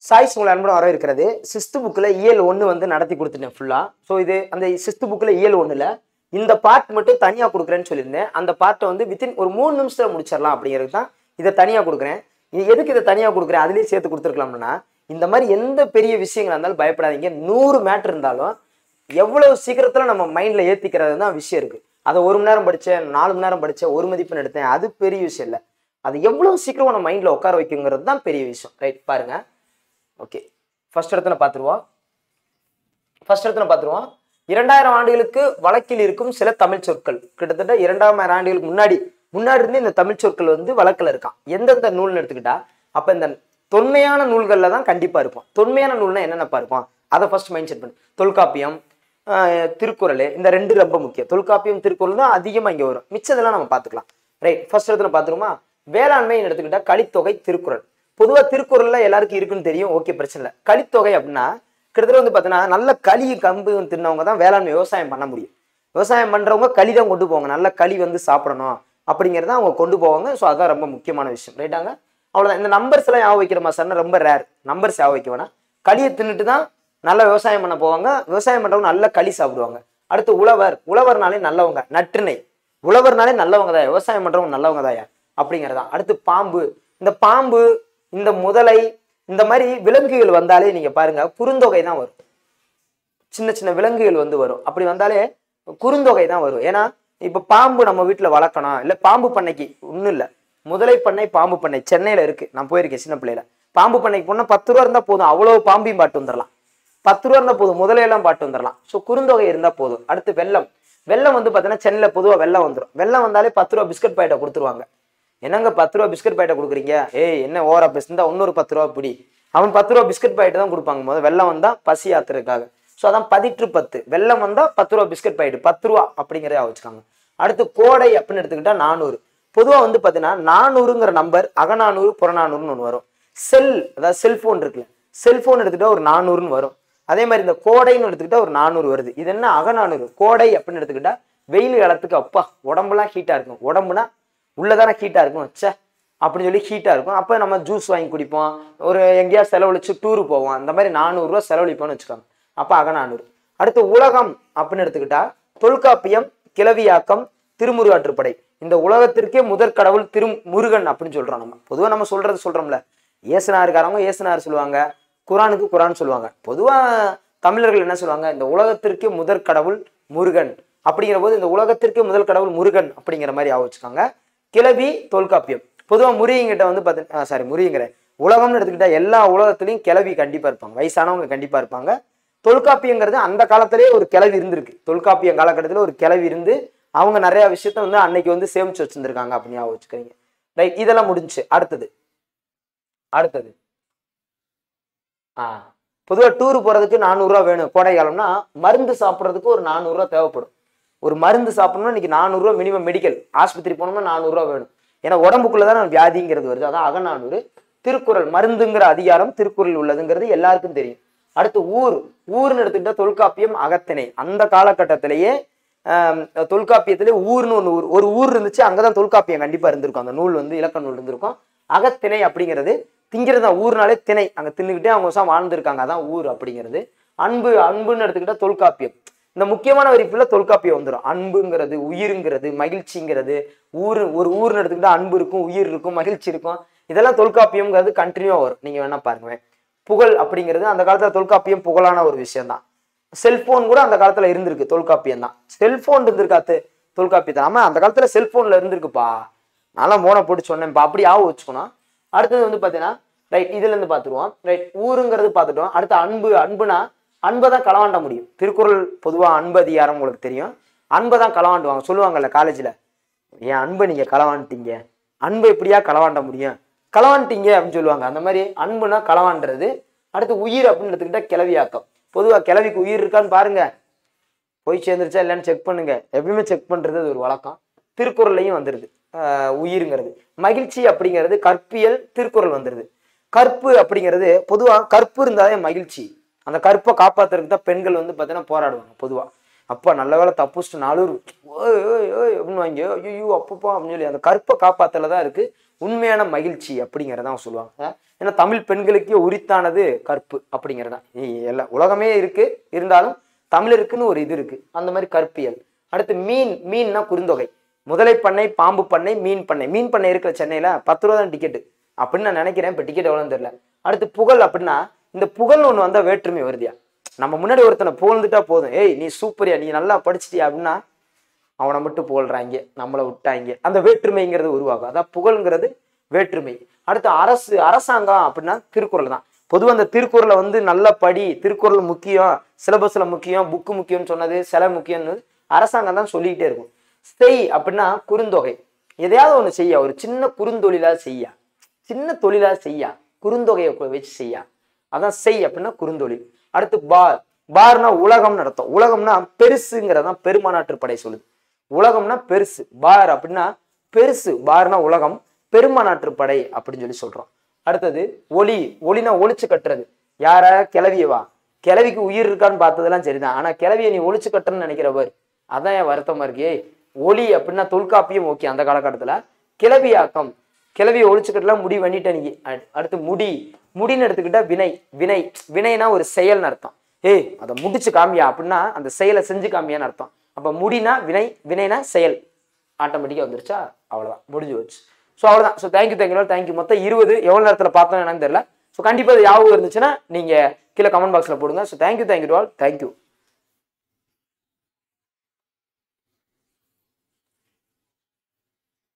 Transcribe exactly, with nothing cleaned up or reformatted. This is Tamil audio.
சாய்ஸ் உங்களை அன்புடன் வரவேற்கிறது. சிக்ஸ்த் புக்கில் இயல் ஒன்று வந்து நடத்தி கொடுத்துட்டேன் ஃபுல்லாக. ஸோ இது அந்த சிக்ஸ்த் புக்கில் இயல் ஒன்றில் இந்த பார்ட் மட்டும் தனியாக கொடுக்குறேன்னு சொல்லியிருந்தேன். அந்த பார்ட்டை வந்து வித்தின் ஒரு மூணு நிமிஷத்தில் முடிச்சிடலாம் அப்படிங்கிறது தான் இதை தனியாக கொடுக்குறேன். இது எதுக்கு இதை தனியாக கொடுக்குறேன், அதுலேயே சேர்த்து கொடுத்துருக்கலாம்னா, இந்த மாதிரி எந்த பெரிய விஷயங்கள் இருந்தாலும் பயப்படாதீங்க. நூறு மேட்ரு இருந்தாலும் எவ்வளவு சீக்கிரத்தில் நம்ம மைண்டில் ஏற்றிக்கிறது தான் விஷயம் இருக்குது. அதை ஒரு மணி நேரம் படித்தேன், நாலு மணி நேரம் படித்தேன், ஒரு மதிப்பெண் எடுத்தேன், அது பெரிய விஷயம் இல்லை. அது எவ்வளோ சீக்கிரம் நம்ம மைண்டில் உட்கார வைக்குங்கிறது தான் பெரிய விஷயம். ரைட், பாருங்கள். ஓகே, ஃபர்ஸ்ட் இடத்துல பார்த்துருவோம். ஃபர்ஸ்ட் இடத்துல பார்த்துருவோம். இரண்டாயிரம் ஆண்டுகளுக்கு வழக்கில் இருக்கும் சில தமிழ் சொற்கள். கிட்டத்தட்ட இரண்டாயிரம் ஆண்டுகளுக்கு முன்னாடி முன்னாடி இருந்து இந்த தமிழ் சொற்கள் வந்து வழக்கில் இருக்கான். எந்தெந்த நூல்னு எடுத்துக்கிட்டா, அப்போ இந்த தொன்மையான நூல்களில் தான் கண்டிப்பாக இருக்கும். தொன்மையான நூல்னா என்னென்னப்பா இருக்கும், அதை ஃபர்ஸ்ட் மைண்ட் செட் பண்ணு. தொல்காப்பியம், திருக்குறள், இந்த ரெண்டு ரொம்ப முக்கியம். தொல்காப்பியம், திருக்குறள் தான் அதிகமாக இங்கே வரும். மிச்சதெல்லாம் நம்ம பார்த்துக்கலாம். ரைட், ஃபர்ஸ்ட் இடத்துல பார்த்துருமா. வேளாண்மைன்னு எடுத்துக்கிட்டா கலித்தொகை, திருக்குறள். பொதுவாக திருக்குறள்ல எல்லாருக்கும் இருக்குன்னு தெரியும், ஓகே, பிரச்சனை இல்லை. கலித்தொகை அப்படின்னா கிட்டத்தட்ட வந்து பார்த்தீங்கன்னா நல்ல களி கம்பு தின்னவங்க தான் வேளாண்மை விவசாயம் பண்ண முடியும். விவசாயம் பண்ணுறவங்க களி தான் கொண்டு போவாங்க. நல்ல களி வந்து சாப்பிடணும் அப்படிங்கிறத அவங்க கொண்டு போவாங்க. ஸோ அதான் ரொம்ப முக்கியமான விஷயம். ரைட்டாங்க, அவ்வளோதான். இந்த நம்பர்ஸ் எல்லாம் ஞாபகம் வைக்கிறமா சார்னா ரொம்ப ரேர். நம்பர்ஸ் ஞாபகம் வைக்க வேணாம். களியை தின்னுட்டு தான் நல்ல விவசாயம் பண்ண போவாங்க. விவசாயம் பண்ணுறவங்க நல்ல களி சாப்பிடுவாங்க. அடுத்து உழவர். உழவர்னாலே நல்லவங்க. நற்றிணை. உழவர்னாலே நல்லவங்க தான், விவசாயம் பண்ணுறவங்க நல்லவங்க தாயா அப்படிங்கிறதான். அடுத்து பாம்பு. இந்த பாம்பு, இந்த முதலை, இந்த மாதிரி விலங்குகள் வந்தாலே நீங்க பாருங்க குறுந்தொகை தான் வரும். சின்ன சின்ன விலங்குகள் வந்து வரும். அப்படி வந்தாலே குறுந்தொகை தான் வரும். ஏன்னா இப்ப பாம்பு நம்ம வீட்டுல வளர்க்கணும், இல்ல பாம்பு பண்ணைக்கு ஒன்றும் இல்லை, முதலை பண்ணை, பாம்பு பண்ணை சென்னையில இருக்கு. நான் போயிருக்கேன் சின்ன பிள்ளையில. பாம்பு பண்ணைக்கு போனா பத்து ரூபா இருந்தா போதும், அவ்வளவு பாம்பையும் பாட்டு வந்துடலாம். பத்து ரூபா இருந்தா போதும், முதலையெல்லாம் பாட்டு வந்துடலாம். ஸோ குறுந்தொகை இருந்தா போதும். அடுத்து வெள்ளம். வெள்ளம் வந்து பார்த்தீங்கன்னா சென்னையில பொதுவாக வெள்ளம் வந்துடும். வெள்ளம் வந்தாலே பத்து ரூபா பிஸ்கட் பாக்கெட்டை கொடுத்துருவாங்க. என்னங்க பத்து ரூபா பிஸ்கட் பாக்கெட்டை கொடுக்குறீங்க, ஏய் என்ன ஓவரா பேசுந்தா இன்னொரு பத்து ரூபா பிடி. அவன் பத்து ரூபா பிஸ்கட் பாக்கெட்டு தான் கொடுப்பாங்க. முதல் வெள்ளம் வந்தா பசி ஆத்துறதுக்காக. ஸோ அதான் பதிற்று பத்து. வெள்ளம் வந்தா பத்து ரூபா பிஸ்கட் பாக்கெட்டு, பத்து ரூபா அப்படிங்கிறத வச்சுக்காங்க. அடுத்து கோடை அப்படின்னு எடுத்துக்கிட்டா நானூறு. பொதுவாக வந்து பார்த்தீங்கன்னா நானூறுங்கிற நம்பர் அகநானூறு, புறநானூறுன்னு ஒன்று வரும். செல், அதாவது செல்போன் இருக்குல்ல, செல்போன் எடுத்துக்கிட்டா ஒரு நானூறுன்னு வரும். அதே மாதிரி இந்த கோடைன்னு எடுத்துக்கிட்டா ஒரு நானூறு வருது. இது என்ன அகநானூறு. கோடை அப்படின்னு எடுத்துக்கிட்டா வெயில் காலத்துக்கு அப்பா உடம்புலாம் ஹீட்டா இருக்கும். உடம்புனா உள்ளதான ஹீட்டா இருக்கும், வச்சா அப்படின்னு சொல்லி ஹீட்டா இருக்கும். அப்போ நம்ம ஜூஸ் வாங்கி குடிப்போம், ஒரு எங்கேயாவது செலவழிச்சு டூரு போவோம். அந்த மாதிரி நானூறுரூவா செலவழிப்போம்னு வச்சுக்கோங்க. அப்போ அகநானூறு. அடுத்து உலகம் அப்படின்னு எடுத்துக்கிட்டா தொல்காப்பியம், கிளவியாக்கம், திருமுருகாற்றுப்படை. இந்த உலகத்திற்கே முதற் கடவுள் திரு முருகன் அப்படின்னு சொல்றோம். நம்ம பொதுவாக நம்ம சொல்றது சொல்றோம்ல, ஏசுனாருக்காரவங்க ஏசுனார் சொல்லுவாங்க, குரானுக்கு குரான் சொல்லுவாங்க. பொதுவாக தமிழர்கள் என்ன சொல்லுவாங்க, இந்த உலகத்திற்கே முதற் கடவுள் முருகன் அப்படிங்கிற போது இந்த உலகத்திற்கே முதல் கடவுள் முருகன் அப்படிங்கிற மாதிரி ஆக வச்சுக்காங்க. கிளவி, தொல்காப்பியம். பொதுவாக முருகிங்கிட்ட வந்து பார்த்தீங்கன்னா சாரி முருகிங்கிற உலகம்னு எடுத்துக்கிட்டா எல்லா உலகத்துலையும் கிளவி கண்டிப்பாக இருப்பாங்க, வயசானவங்க கண்டிப்பாக இருப்பாங்க. தொல்காப்பியங்கிறது அந்த காலத்திலேயே ஒரு கிளவி இருந்திருக்கு. தொல்காப்பியம் காலகட்டத்தில் ஒரு கிளவி இருந்து அவங்க நிறைய விஷயத்த வந்து அன்னைக்கு வந்து சேமிச்சு வச்சிருந்திருக்காங்க அப்படின்னு ஞாபகம் வச்சுக்கிறீங்க. ரைட், இதெல்லாம் முடிஞ்சு. அடுத்தது அடுத்தது ஆஹ் பொதுவாக டூர் போறதுக்கு நானூறுரூவா வேணும். கோடை காலம்னா மருந்து சாப்பிட்றதுக்கு ஒரு நானூறுரூவா தேவைப்படும். ஒரு மருந்து சாப்பிடணும்னா இன்னைக்கு நானூறுரூவா மினிமம். மெடிக்கல் ஆஸ்பத்திரி போனோம்னா நானூறுரூவா வேணும். ஏன்னா உடம்புக்குள்ளதான் வியாதிங்கிறது வருது. அதான் அகநானூறு. திருக்குறள், மருந்துங்கிற அதிகாரம் திருக்குறள் உள்ளதுங்கிறது எல்லாருக்கும் தெரியும். அடுத்து ஊர். ஊர்னு எடுத்துக்கிட்டா தொல்காப்பியம், அகத்திணை. அந்த காலகட்டத்திலேயே ஆஹ் தொல்காப்பியத்திலே ஊர்னு ஒன்று ஊர் ஒரு ஊர் இருந்துச்சு. அங்கதான் தொல்காப்பியம் கண்டிப்பா இருந்திருக்கும். அந்த நூல் வந்து இலக்கண நூல் இருந்திருக்கும். அகத்திணை அப்படிங்கிறது திங்கிறதா. ஊர்னாலே திணை, அங்க தின்னுக்கிட்டே அவங்க வருஷம் வாழ்ந்துருக்காங்க, அதான் ஊர் அப்படிங்கிறது. அன்பு. அன்புன்னு எடுத்துக்கிட்டா தொல்காப்பியம். இந்த முக்கியமான வரிப்புல தொல்காப்பியம் வந்துடும். அன்புங்கிறது, உயிருங்கிறது, மகிழ்ச்சிங்கிறது. ஊர், ஒரு ஊர்னு எடுத்துக்கிட்டா அன்பு இருக்கும், உயிர் இருக்கும், மகிழ்ச்சி இருக்கும். இதெல்லாம் தொல்காப்பியம்ங்கிறது கண்டினியூவா வரும். நீங்க வேணா பாருங்க. புகழ் அப்படிங்கிறது அந்த காலத்துல தொல்காப்பியம் புகழான ஒரு விஷயம் தான். செல்போன் கூட அந்த காலத்துல இருந்திருக்கு, தொல்காப்பியம் தான். செல்போன் இருந்திருக்காத்து தொல்காப்பியத்தை. ஆமா, அந்த காலத்துல செல்போன்ல இருந்திருக்குப்பா. நல்லா மோனை போட்டு சொன்னேன்ப்பா, அப்படி ஆக வச்சுக்கணும். அடுத்தது வந்து பாத்தீங்கன்னா ரைட், இதுல இருந்து பாத்துருவோம். ரைட், ஊருங்கிறது பாத்துட்டோம். அடுத்து அன்பு. அன்புனா அன்பை தான் களவாண்ட முடியும். திருக்குறள் பொதுவா அன்பு அதிகாரம் உங்களுக்கு தெரியும். அன்பை தான் களவாண்டுவாங்க. சொல்லுவாங்கல்ல காலேஜ்ல, ஏன் அன்பை நீங்க களவாண்டிட்டீங்க, அன்பை எப்படியா களவாண்ட முடியும், களவாண்டிங்க அப்படின்னு சொல்லுவாங்க. அந்த மாதிரி அன்புனா களவாண்டுறது. அடுத்து உயிர் அப்படின்னு எடுத்துக்கிட்டா கிளவியாக்கம். பொதுவாக கிளவிக்கு உயிர் இருக்கான்னு பாருங்க, போய் சேர்ந்துருச்சா இல்லைன்னு செக் பண்ணுங்க. எப்பயுமே செக் பண்றது அது ஒரு வழக்கம். திருக்குறள்லையும் வந்துருது ஆஹ் உயிருங்கிறது. மகிழ்ச்சி அப்படிங்கிறது கற்பியல், திருக்குறள் வந்துருது. கற்பு அப்படிங்கிறது பொதுவாக கற்பு இருந்தாலே மகிழ்ச்சி. அந்த கற்பை காப்பாத்துறதுக்கு தான் பெண்கள் வந்து பார்த்தீங்கன்னா போராடுவாங்க பொதுவா. அப்பா நல்ல வேலை தப்புச்சுட்டு நாலூறு ஓய் ஓய் ஓய் அப்படின்னு வாங்கி ஐயோ அப்பப்பா அப்படின்னு சொல்லி அந்த கற்பை காப்பாத்தல தான் இருக்கு உண்மையான மகிழ்ச்சி அப்படிங்கிறதான் சொல்லுவாங்க. ஏன்னா தமிழ் பெண்களுக்கே உரித்தானது கற்பு அப்படிங்கிறதான். எல்லா உலகமே இருக்கு, இருந்தாலும் தமிழருக்குன்னு ஒரு இது இருக்கு, அந்த மாதிரி கற்பியல். அடுத்து மீன், மீன்னா குறுந்தொகை. முதலை பண்ணை, பாம்பு பண்ணை, மீன் பண்ணை. மீன் பண்ணை இருக்கிற சென்னையில பத்து ரூபா தான் டிக்கெட்டு அப்படின்னு நான் நினைக்கிறேன். இப்போ டிக்கெட் எவ்வளோன்னு தெரியல. அடுத்து புகழ் அப்படின்னா இந்த புகழ்னு ஒன்று வந்தால் வேற்றுமை வருதியா. நம்ம முன்னாடி ஒருத்தனை புகழ்ந்துட்டா போதும், ஏய் நீ சூப்பரியா, நீ நல்லா படிச்சிட்டியா அப்படின்னா அவனை மட்டும் புகழ்றாங்க, நம்மளை விட்டாங்க, அந்த வேற்றுமைங்கிறது உருவாகும். அதான் புகழ்ங்கிறது வேற்றுமை. அடுத்து அரசு, அரசாங்கம் அப்படின்னா திருக்குறள் தான். பொதுவாக அந்த திருக்குறளை வந்து நல்லா படி, திருக்குறள் முக்கியம், சிலபஸ்ல முக்கியம், புக்கு முக்கியம்னு சொன்னது, சில முக்கியம்னு அரசாங்கம் தான் சொல்லிக்கிட்டே இருக்கும். செய் அப்படின்னா குறுந்தொகை. எதையாவது ஒன்று செய்ய, ஒரு சின்ன குறுந்தொழிலா செய்ய, சின்ன தொழிலா செய்ய, குறுந்தொகையை வச்சு செய்ய, அதான் செய் அப்படின்னா குறுந்தொழில். அடுத்து பார், பார்னா உலகம்னு அர்த்தம். உலகம்னா பெருசுங்கிறதான் பெருமானாற்று படை சொல்லுது. உலகம்னா பெருசு, பார் அப்படின்னா பெருசு, பார்னா உலகம், பெருமானாற்று படை அப்படின்னு சொல்லி சொல்றோம். அடுத்தது ஒளி, ஒளினா ஒளிச்சு கட்டுறது. யார? கிளவியவா? கிளவிக்கு உயிர் இருக்கான்னு பார்த்ததெல்லாம் சரிதான், ஆனா கிளவியை நீ ஒளிச்சு கட்டுறன்னு நினைக்கிறவர், அதான் என் வருத்தமா இருக்கே. ஒளி அப்படின்னா தொல்காப்பியம் ஓகே அந்த காலகட்டத்துல. கிளவியாக்கம், கிளவியை ஒளிச்சு கட்டலாம், முடி பண்ணிட்ட நீ. அடுத்து முடி, முடின்னு எடுத்துக்கிட்டா வினை, வினை வினைனா ஒரு செயல்னு அர்த்தம். ஏய் அதை முடிச்சு காமியா அப்படின்னா அந்த செயலை செஞ்சு காமியான்னு அர்த்தம். அப்ப முடினா வினை, வினைனா செயல், ஆட்டோமேட்டிக்கா வந்துருச்சா, அவ்வளவுதான், முடிஞ்சு வச்சு. ஸோ அவ்வளோதான். So thank you thank you thank you. மொத்தம் இருபது, எவ்வளோ நேரத்தில் பார்த்தோம் என்னன்னு தெரியல. ஸோ கண்டிப்பாக அது யாவும் இருந்துச்சுன்னா நீங்கள் கீழே கமெண்ட் பாக்ஸில் போடுங்க. So thank you thank you all, thank you.